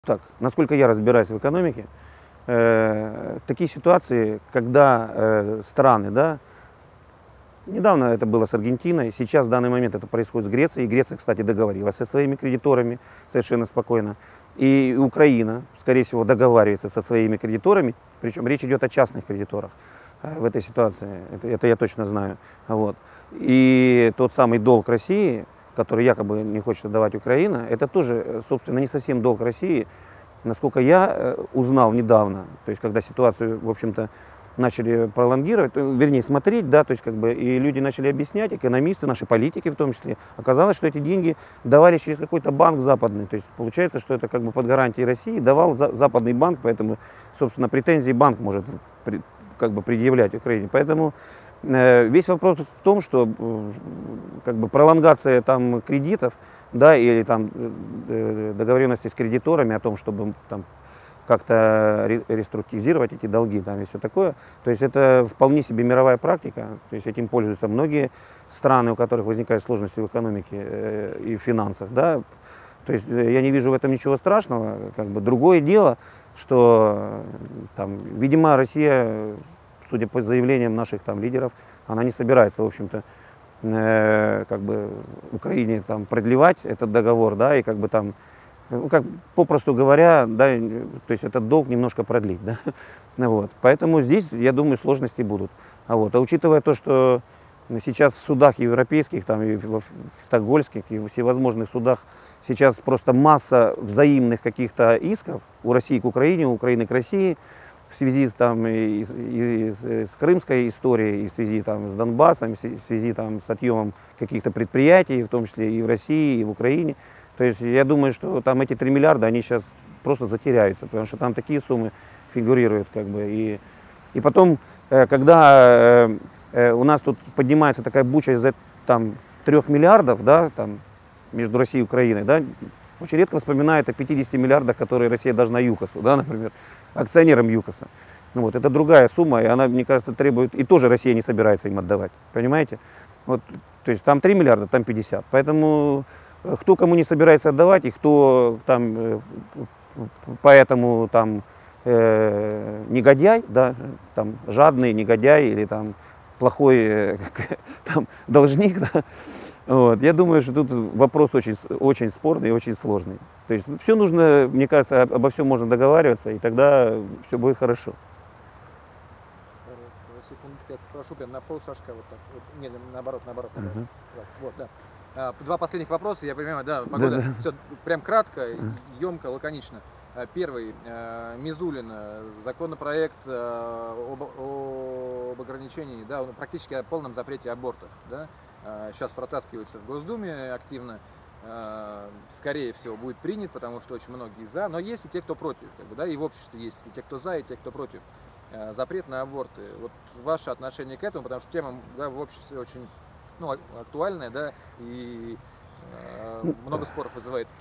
Так, насколько я разбираюсь в экономике, такие ситуации, когда страны, да, недавно это было с Аргентиной, сейчас в данный момент это происходит с Грецией, и Греция, кстати, договорилась со своими кредиторами совершенно спокойно, и Украина, скорее всего, договаривается со своими кредиторами, причем речь идет о частных кредиторах в этой ситуации, это я точно знаю. Вот. И тот самый долг России, который якобы не хочет отдавать Украина, это тоже, собственно, не совсем долг России. Насколько я узнал недавно, то есть когда ситуацию, в общем-то, начали пролонгировать, вернее, смотреть, да, то есть как бы и люди начали объяснять, экономисты, наши политики в том числе, оказалось, что эти деньги давались через какой-то банк западный, то есть получается, что это как бы под гарантией России давал западный банк, поэтому, собственно, претензии банк может как бы предъявлять Украине. Поэтому весь вопрос в том, что как бы пролонгация там кредитов, да, или там договоренности с кредиторами о том, чтобы там как-то реструктуризировать эти долги там, и все такое. То есть это вполне себе мировая практика, то есть этим пользуются многие страны, у которых возникают сложности в экономике и в финансах. Да. То есть я не вижу в этом ничего страшного. Как бы. Другое дело, что там, видимо, Россия, судя по заявлениям наших там лидеров, она не собирается, в общем-то, как бы Украине там продлевать этот договор, да, и как бы там, ну, как попросту говоря, да, то есть этот долг немножко продлить, да, вот. Поэтому здесь, я думаю, сложности будут. А учитывая то, что сейчас в судах европейских, там, и в стокгольмских, и в всевозможных судах сейчас просто масса взаимных каких-то исков у России к Украине, у Украины к России, в связи там, с крымской историей, и в связи там, с Донбассом, в связи там, с отъемом каких-то предприятий, в том числе и в России, и в Украине. То есть я думаю, что там эти 3 миллиарда, они сейчас просто затеряются, потому что там такие суммы фигурируют. Как бы, и потом, когда у нас тут поднимается такая буча из-за там, 3 миллиардов, да, там, между Россией и Украиной, да, очень редко вспоминают о 50 миллиардах, которые Россия должна ЮКОСу, да, например, акционерам ЮКОСа. Ну, вот, это другая сумма, и она, мне кажется, требует, и тоже Россия не собирается им отдавать, понимаете? Вот, то есть там 3 миллиарда, там 50. Поэтому кто кому не собирается отдавать, и кто там, поэтому там негодяй, да, там, жадный негодяй или там плохой там, должник, да, вот. Я думаю, что тут вопрос очень, очень спорный и очень сложный. То есть все нужно, мне кажется, обо всем можно договариваться, и тогда все будет хорошо. Секундочку, я прошу прям на полшажка вот так. Вот, не, наоборот. Вот, да. Два последних вопроса, я понимаю, да, погода. Да. Все прям кратко, емко, лаконично. Первый, Мизулин, законопроект об ограничении, да, практически о полном запрете абортов, да. Сейчас протаскивается в Госдуме активно, скорее всего будет принят, потому что очень многие за, но есть и те, кто против, как бы, да, и в обществе есть и те, кто за, и те, кто против. Запрет на аборты. Вот ваше отношение к этому, потому что тема, да, в обществе очень, ну, актуальная, да, и много споров вызывает.